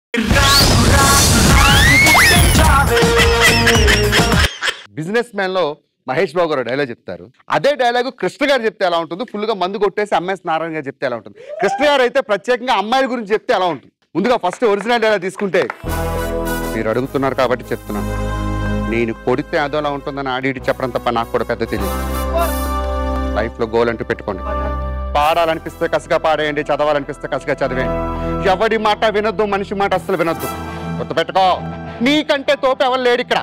Business man లో మహేష్ బాబు గారు dialogue చెప్తారు. అదే డైలాగ్ కృష్ణ గారు చెప్తే ఎలా ఉంటుంది, ఫుల్ గా మందు కొట్టేసి ఎంఎస్ నారాయణ గారు చెప్తే ఎలా ఉంటుంది, కృష్ణ గారు అయితే ప్రత్యేకంగా అమ్మాయిల గురించి చెప్తే ఎలా ఉంటుంది. ముందుగా ఫస్ట్ ఒరిజినల్ డైలాగ్ తీసుకుంటే, మీరు అడుగుతున్నారు కాబట్టి చెప్తున్నాను, నేను కొడితే అదోలా ఉంటుందని ఆడి చెప్పడం తప్ప నాకు కూడా పెద్ద తెలియదు. లైఫ్ లో గోల్ అంటూ పెట్టుకోండి. పాడాలనిపిస్తే కసిగా పాడేయండి, చదవాలనిపిస్తే కసిగా చదివేయండి. ఎవరి మాట వినొద్దు, మనిషి మాట అస్సలు వినొద్దు. గుర్తుపెట్టుకో, నీకంటే తోపు ఎవరు లేడు ఇక్కడ.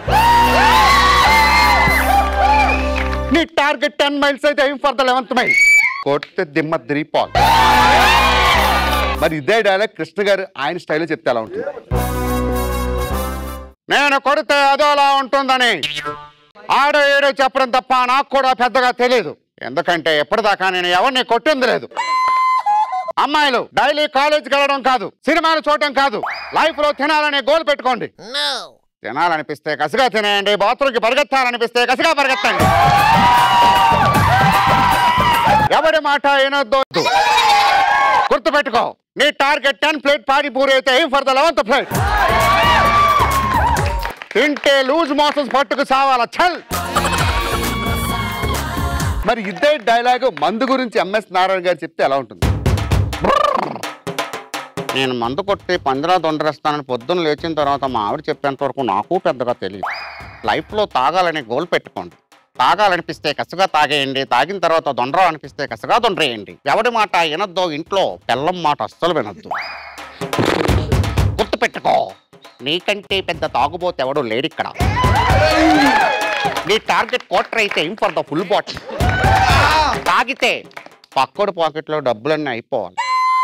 నీ టార్గెట్ 10 మైల్స్ అయితే aim for the 11th mile. కొడితే దిమ్మ 3 పాల్. మరి ఇదే డైలాగ్ కృష్ణ గారు ఆయన స్టైల్లో చెప్తే ఎలా ఉంటుంది, నేను కొడితే అదోలా ఉంటుందని ఆడో ఏడో చెప్పడం తప్ప నాకు కూడా పెద్దగా తెలియదు. ఎందుకంటే ఎప్పటిదాకా నేను ఎవరిని కొట్టింది లేదు. అమ్మాయిలు డైలీ కాలేజ్కి వెళ్ళడం కాదు, సినిమాలు చూడటం కాదు, లైఫ్ లో తినాలనే గోల్ పెట్టుకోండి. తినాలనిపిస్తే కసిగా తినేయండి, బాత్రూమ్కి పరిగెత్తాలనిపిస్తే కసిగా పరిగెత్తండి. ఎవరి మాట వినొద్దు. గుర్తుపెట్టుకో, నీ టార్గెట్ 10 ప్లేట్ పానీపూరి అయితే aim for the 11th plate. తింటే లూజ్ మోషన్స్ పట్టుకు సావాలా చల్. మరి ఇదే డైలాగ్ మందు గురించి ఎంఎస్ నారాయణ గారు చెప్తే ఎలా ఉంటుంది, నేను మందు కొట్టి పందిరా దొండరేస్తానని పొద్దున్న లేచిన తర్వాత మా ఆవిడ చెప్పేంత వరకు నాకు పెద్దగా తెలియదు. లైఫ్లో తాగాలని గోల్ పెట్టుకోండి. తాగాలనిపిస్తే కసిగా తాగేయండి, తాగిన తర్వాత దొండరా అనిపిస్తే కసిగా దొండరేయండి. ఎవడి మాట వినొద్దు, ఇంట్లో బెల్లం మాట అస్సలు వినొద్దు. గుర్తుపెట్టుకో, నీకంటే పెద్ద తాగుబోతే ఎవడు లేడు ఇక్కడ. నీ టార్గెట్ క్వార్టర్ అయితే aim for the full bottle. తాగితే పక్కడు పాకెట్లో డబ్బులన్నీ అయిపోవాలి.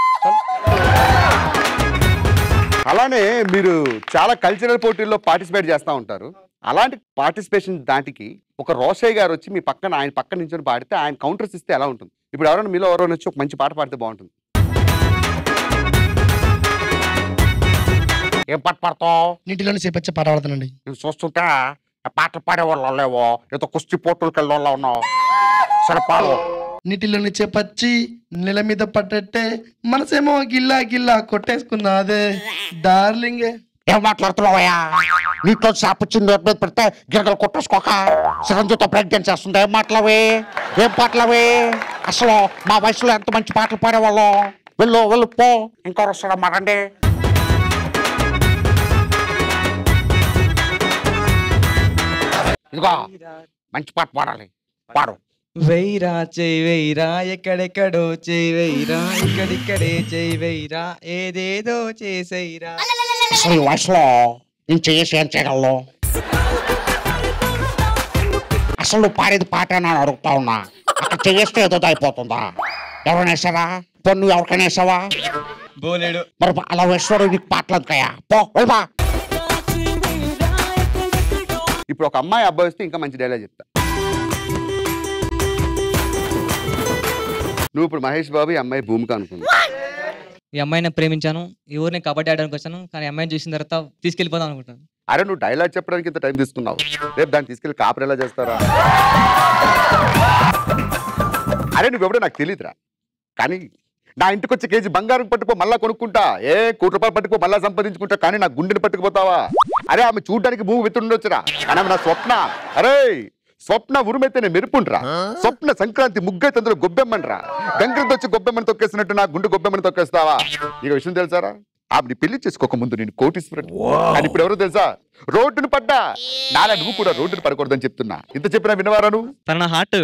అలానే మీరు చాలా కల్చరల్ పోటీల్లో పార్టిసిపేట్ చేస్తూ ఉంటారు. అలాంటి పార్టిసిపేషన్ దాటికి ఒక రోషయ్య గారు వచ్చి మీ పక్కన ఆయన పక్కన నించొని పాడితే ఆయన కౌంటర్స్ ఇస్తే ఎలా ఉంటుంది? ఇప్పుడు ఎవరైనా మీలో ఎవరైనా వచ్చి ఒక మంచి పాట పాడితే బాగుంటుంది. ఏం పాట పాడతావు? నీటిలోనే చేపచ్చే పాట పాడతానండి. నేను చూస్తుంటా పాటలు పాడేవాళ్ళు లేవో, ఏదో కుస్తీ పోటులకి వెళ్ళే ఉన్నావు. సరే పాడు. నీటిలోని చేపచ్చి నెల మీద పట్టట్టే మనసేమో గిల్లా గిల్లా కొట్టేసుకున్నాదే డార్లింగే. ఏం మాట్లాడుతున్నావయ్యా? నీటిలో చేపచ్చింది మీద పెడితే గిరగలు కొట్టేసుకోక చిరంజీవితో ప్రజ్ఞ చేస్తుంది. ఏం మాటలవి, ఏం పాటలవి? అసలు మా వయసులో ఎంత మంచి పాటలు పాడేవాళ్ళు. వెళ్ళు వెళ్ళు పో, ఇంకోరు వస్తారా మరండి. ఇదిగో మంచి పాట పాడాలి, పాడు. వెయ్యిరా చెయ్యి వెయ్యిరా, ఎక్కడెక్కడో చెయ్యి వెయ్యిరా, ఇక్కడిక్కడే చెయ్యి వెయ్యిరా, ఏదేదో చేసేయిరా. అసలు ఈ వయసులో నేను చేసి ఏం చేయగలను? అసలు నువ్వు పాడేది పాట అని అడుగుతా ఉన్నా. అక్కడ చేస్తే ఏదో అయిపోతుందా? ఎవరైనా వేసావా? పొన్ను ఎవరికైనా వేసావా? బోలేడు. మరి అలా వేస్తాడు నీకు పాటలు అందుకయ్యా, పో వెళ్ళా. ఇప్పుడు ఒక అమ్మాయి అబ్బాయి వస్తే ఇంకా మంచి డైలాగ్ చెప్తా. నువ్వు ఇప్పుడు మహేష్ బాబు, ఈ అమ్మాయి భూమిక అనుకున్నా. ఈ అమ్మాయిని ప్రేమించాను, ఈ ఊరిని కబడ్డీ ఆడడానికి వచ్చాను, కానీ అమ్మాయిని చూసిన తర్వాత తీసుకెళ్ళిపోదాం అనుకుంటాను. అరే నువ్వు డైలాగ్ చెప్పడానికి ఇంత టైం తీసుకున్నావు, రేపు దాన్ని తీసుకెళ్ళి కాపర్ ఎలా చేస్తారా? అరే నువ్వెవడో నాకు తెలియదురా, కానీ నా ఇంటికి వచ్చి కేజీ బంగారం పట్టుకో మళ్ళా కొనుక్కుంటా, ఏ ₹1 కోటి పట్టుకో మళ్ళా సంపాదించుకుంటా, కానీ నా గుండెని పట్టుకుపోతావా? అరే ఆమె చూడడానికి భూమి విత్తుండొచ్చురా, కానీ ఆమె నా స్వప్న. అరే స్వప్న ఉరుమైతేనే మెరుపుండ్రా, స్వప్న సంక్రాంతి ముగ్గైతే అందులో గొబ్బెమ్మన్రా, గంగతో వచ్చి గొబ్బెమ్మని తొక్కేసినట్టు నా గుండె గొబ్బెమ్మని తొక్కేస్తావా? నీకు విషయం తెలుసారా? ఆమెని పెళ్లి చేసుకోక ముందు నేను కోటీశ్వరుడు, కానీ ఇప్పుడు ఎవరో తెలుసా? రోడ్డును పడ్డా. నాలా నువ్వు కూడా రోడ్డును పడకూడదని చెప్తున్నా. ఇంత చెప్పినా వినవారా నువ్వు? తన హార్ట్.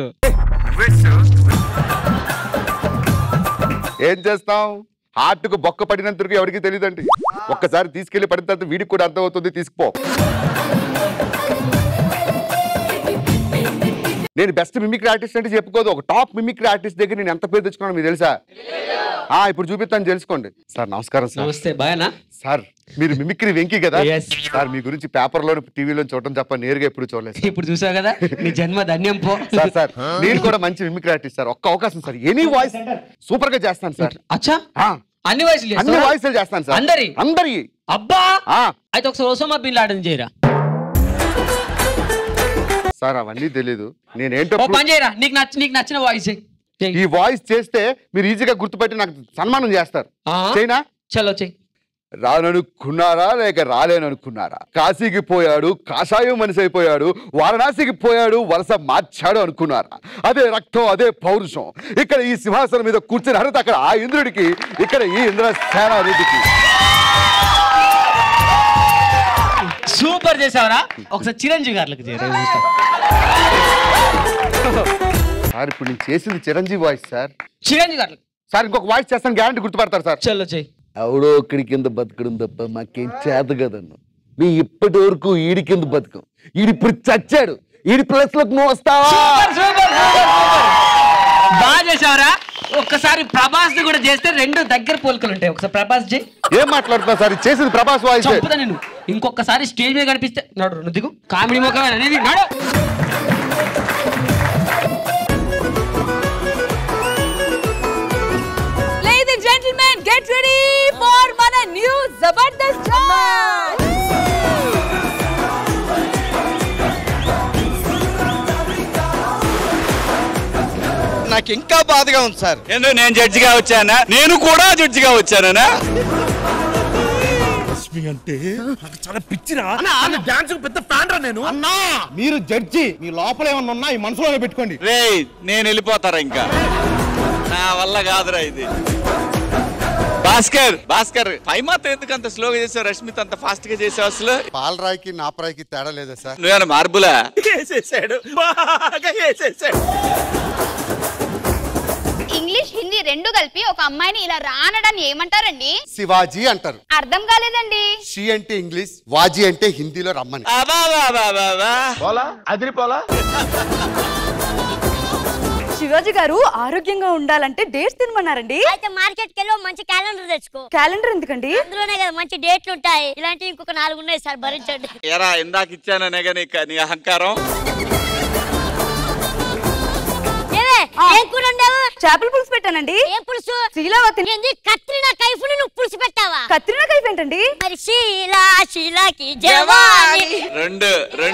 ఏం చేస్తావు? హార్ట్కు బొక్క పడినందుకు ఎవరికి తెలియదండి. ఒక్కసారి తీసుకెళ్లి పడిన తర్వాత వీడికి కూడా అర్థమవుతుంది, తీసుకుపో. నేను బెస్ట్ మిమిక్రీ ఆర్టిస్ట్ అంటే చెప్పుకోదు, ఒక టాప్ మిమిక్రీ ఆర్టిస్ట్ దగ్గర నేను ఎంత పేరు తెచ్చుకున్నాను మీకు తెలుసా? ఇప్పుడు చూపిస్తాను తెలుసుకోండి. సార్ నమస్కారం సార్. నమస్తే, బాగా సార్ మీరు మిమిక్రీ వెంకీ కదా సార్? మీ గురించి పేపర్లో టీవీలో చూడటం తప్ప నేరుగా ఎప్పుడు చూడలేదు. ఇప్పుడు చూసావు కదా, నీ జన్మ ధన్యం పో. సార్ సార్ నేను కూడా మంచి మిమిక్రీ ఆర్టిస్ట్ సార్, ఒక్క అవకాశం సార్. ఎనీ వాయిస్ సూపర్ గా చేస్తాను సార్. అచ్చా, అన్ని వాయిస్లు అన్ని వాయిస్లు చేస్తాను సార్. అందరి అబ్బా, అయితే ఒకసారి ఒసామా బిన్ లాడెన్ చేయరా సార్? అవన్నీ తెలీదు, నేనేంటో పని చేయరా. నీకు నచ్చిన వాయిస్ ఈ వాయిస్ చేస్తే మీరు ఈజీగా గుర్తుపెట్టి నాకు సన్మానం చేస్తారు. చైనా చలో చెయ్యి. రాననుకున్నారా లేక రాలేననుకున్నారా? కాశీకి పోయాడు కాషాయం మనిషి అయిపోయాడు, వారణాసికి పోయాడు వలస మార్చాడు అనుకున్నారా? అదే రక్తం, అదే పౌరుషం. ఇక్కడ ఈ సింహాసనం మీద కూర్చుని అర్హత అక్కడ ఆ ఇంద్రుడికి, ఇక్కడ ఈ ఇంద్రసేనారెడ్డికి. సూపర్ చేసావరా. ఒకసారి చిరంజీవి గారికి సార్ ఇప్పుడు నేను చేసింది చిరంజీవి వాయిస్ సార్. చిరంజీవి గారికి సార్ ఇంకొక వాయిస్ చేస్తాను, గ్యారంటీ గుర్తుపడతారు సార్. చలో చెయ్యి. ఎవడో ఒక్కడి కింద బతకడం తప్ప మాకేం చేత కదన్ను. మీ ఇప్పటి వరకు ఈడి కింద బతకం, ఈడి ఇప్పుడు చచ్చాడు, ఈడి ప్లేస్ లోకి నువ్వు వస్తావా? బాగా చేసావరా. ఒక్కసారి ప్రభాస్ కూడా చేస్తే రెండు దగ్గర పోలికలు ఉంటాయి. ఒకసారి ప్రభాస్ జీ. ఏం మాట్లాడుతున్నా సార్? చేసింది ప్రభాస్ వాయిస్. నేను ఇంకొకసారి స్టేజ్ మీద కనిపిస్తే నడు దిగు. కామెడీ ముఖం అనేది నడు. Ladies and gentlemen, get ready for మన new Zabardast Challenge. నాకు ఇంకా బాధగా ఉంది సార్. ఎందుకు నేను జడ్జిగా వచ్చానా? నేను కూడా జడ్జిగా వచ్చానా? అంటే చాలా పిచ్చిరా. డాన్స్ పెద్ద ఫ్యాన్ రా నేను. అన్నా మీరు జడ్జి, మీ లోపల ఏమన్నా ఉన్నా ఈ మనసులోనే పెట్టుకోండి. రే నేను వెళ్ళిపోతారా? ఇంకా నా వల్ల కాదురా ఇది. భాస్కర్ పై మాత్రం ఎందుకు అంత స్లోగా చేసావు? రష్మిత అంత ఫాస్ట్ గా చేసావు. అసలు పాలరాయికి నాపరాయికి తేడా లేదా సార్? నువ్వేనా మార్బులా? ఇంగ్లీష్ హిందీ రెండు కలిపి ఒక అమ్మాయిని ఇలా రానడాన్ని ఏమంటారండి? శివాజీ అంటారు. అర్థం కాలేదండి. షీ అంటే ఇంగ్లీష్, వాజీ అంటే హిందీలో రమ్మని. శివాజీ గారు ఆరోగ్యంగా ఉండాలంటే డేట్స్ తినమన్నారండి. అయితే మార్కెట్ కి వెళ్ళి మంచి క్యాలెండర్ తెచ్చుకో. క్యాలెండర్ ఎందుకండి? అందులోనే కదా మంచి డేట్లు ఉంటాయి. ఇలాంటివి ఇంకొక 4 ఉన్నాయి సార్, భరించండి. ఎరా ఇందాక ఇచ్చాననే నీ అహంకారం. చేపల పులుసు పెట్టానండి. ఏ పులుసు? శీలావతి. కత్రినా కైఫ్ను నువ్వు పులుసు పెట్టావా? కత్రినా కైఫ్ ఏంటండి? మరి షీలాకి జవాని. రెండు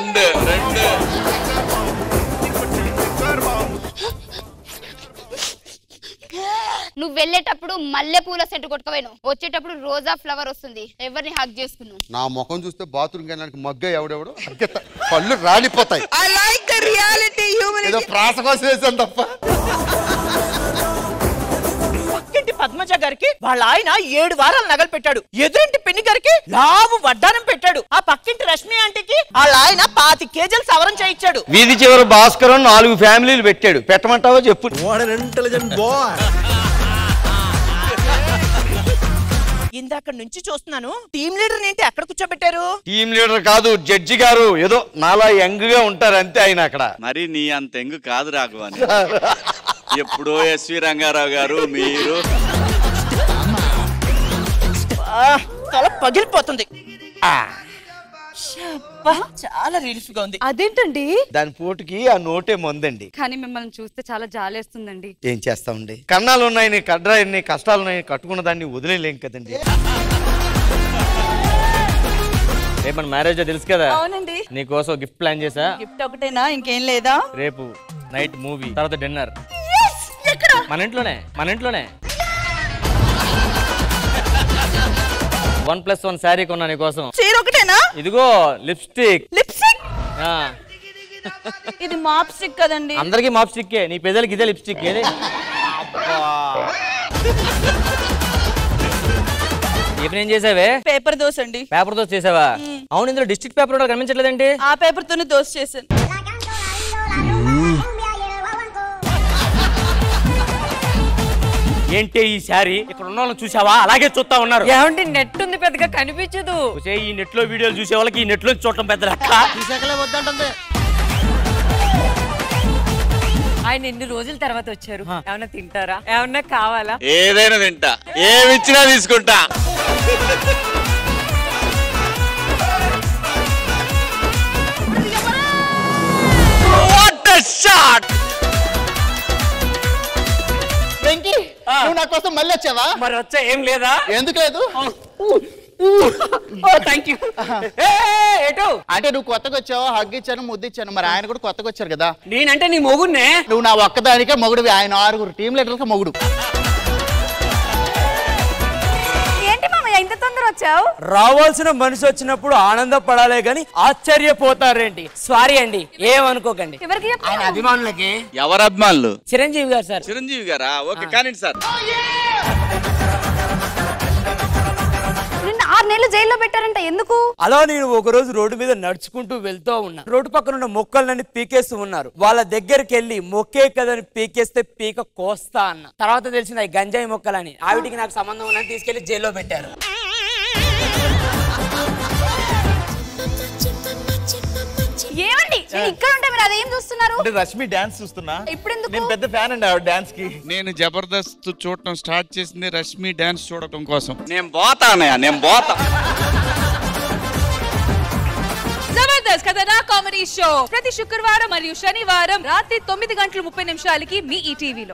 నువ్వు వెళ్ళేటప్పుడు మల్లె పూల సెంటు కొట్టుకోవేను, వచ్చేటప్పుడు రోజా ఫ్లవర్ వస్తుంది. ఎవరిని హక్ చేసుకున్నావు? నా ముఖం చూస్తే బాత్రూమ్ వెళ్ళడానికి మగ్గ ఎవడెవడో పళ్ళు రాలిపోతాయి. ఏదో ప్రాస కోసం వేసాను తప్ప. పక్కింటి పద్మజ గారికి వాళ్ళ ఆయన 7 వారాలు నగలు పెట్టాడు. ఎదురింటి పిన్ని గారికి లావు వడ్డానం పెట్టాడు. ఆ పక్కింటి రష్మి ఆంటీకి వాళ్ళ ఆయన 25 కేజీలు సవరం చేయించాడు. వీధి చివరి భాస్కరం 4 ఫ్యామిలీలు పెట్టాడు. పెట్టమంటావో చెప్పు. ఇందాక నుంచి చూస్తున్నాను, టీం లీడర్ ఏంటి అక్కడ కూర్చోబెట్టారు? టీం లీడర్ కాదు, జడ్జి గారు. ఏదో నాలా యంగ్ గా ఉంటారు అంతే ఆయన అక్కడ. మరి నీ అంత ఎంగు కాదు రాఘవాని. ఎప్పుడో ఎస్వి రంగారావు గారు మీరు. తల పగిలిపోతుంది. చాలా రిలీఫ్ గా ఉంది. అదేంటండి? దాని పోటుకి ఆ నోటే మందండి. కానీ మిమ్మల్ని చూస్తే చాలా జాలేస్తుందండి. ఏం చేస్తామండి, కన్నాలు ఉన్నాయని కడ్రాయన్ని కష్టాలు ఉన్నాయని కట్టుకున్న దాన్ని వదిలేలేం కదండి. రేపు మన మ్యారేజ్ తెలుసు కదా. అవునండి. నీకోసం గిఫ్ట్ ప్లాన్ చేసా. గిఫ్ట్ ఒకటేనా, ఇంకేం లేదా? రేపు నైట్ మూవీ, తర్వాత డిన్నర్. మన ఇంట్లోనే 1+1 శారీ కొన్నా నీకోసం. చీర ఒకటేనా? ఇదిగో లిప్స్టిక్. ఇది మాప్ స్టిక్ కదండి. అందరికి మాప్ స్టిక్. నీ పెదలకి ఇదే లిప్స్టిక్. ఏది ఏం చేసావే? పేపర్ దోశ అండి. పేపర్ దోశ చేసావా? అవును, ఇందులో డిస్ట్రిక్ట్ పేపర్ కనిపించలేదండి. ఆ పేపర్ తోనే దోశ చేశాను. ఏంటి ఈ శారీ? ఇక్కడ ఉన్న వాళ్ళని చూసావా? అలాగే చూస్తా ఉన్నారు. ఏమంటే నెట్ ఉంది, పెద్దగా కనిపించదు. ఈ నెట్ లో వీడియోలు చూసే వాళ్ళకి ఈ నెట్ లో చూడటం పెద్ద లెక్క. ఆయన ఎన్ని రోజుల తర్వాత వచ్చారు. ఏమన్నా తింటారా? ఏమన్నా కావాలా? ఏదైనా తింటా, ఏమిచ్చినా తీసుకుంటా. What a shot! వెంకీ, నువ్వు నా కోసం మళ్ళీ వచ్చావా? మరి వచ్చా ఏం లేదా? ఎందుకు లేదు? అంటే నువ్వు కొత్తగా వచ్చావు, హగ్ ఇచ్చాను, ముద్దు ఇచ్చాను. మరి ఆయన కూడా కొత్తగా వచ్చారు కదా. నేనంటే నీ మొగుడినే. నువ్వు నా ఒక్కదానికే మొగుడు, ఆయన 6 టీం లీడర్లకి మొగుడు. ఏంటి మామయ్య ఇంత ఎంత తొందర వచ్చావు? రావాల్సిన మనిషి వచ్చినప్పుడు ఆనందపడాలే గాని ఆశ్చర్యపోతారేంటి. సారీ అండి, ఏమనుకోకండి. ఎవరికి ఆయన అభిమానులకి. ఎవరు అభిమానులు? చిరంజీవి గారు సార్. చిరంజీవి గారా? ఓకే కానీ సార్. నిన్న 6 నెలలు జైల్లో పెట్టారంట, ఎందుకు? అలా నేను ఒక రోజు రోడ్డు మీద నడుచుకుంటూ వెళ్తూ ఉన్నా. రోడ్డు పక్కన ఉన్న మొక్కలన్నీ పీకేస్తూ ఉన్నారు. వాళ్ళ దగ్గరికి వెళ్ళి మొక్కే కదని పీకేస్తే పీక కోస్తా అన్న. తర్వాత తెలిసింది అవి గంజాయి మొక్కలని. ఆవిటికి నాకు సంబంధం ఉన్నది తీసుకెళ్లి జైల్లో పెట్టారు. ఏమండి నేను ఇక్కడ ఉంటే మీరు అదేం చూస్తున్నారు? అంటే రష్మి డాన్స్ చూస్తున్నా. ఇప్పుడు ఎందుకు? నేను పెద్ద ఫ్యాన్ అండి ఆవిడ డాన్స్ కి. నేను జబర్దస్త్ చూడటం స్టార్ట్ చేసింది రష్మి డాన్స్ చూడటం కోసం. నేను పోతానయ్యా, నేను పోతా. జబర్దస్త్ కథనా కామెడీ షో ప్రతి శుక్రవారం మరియు శనివారం రాత్రి 9:30 మీ ఈటీవీలో.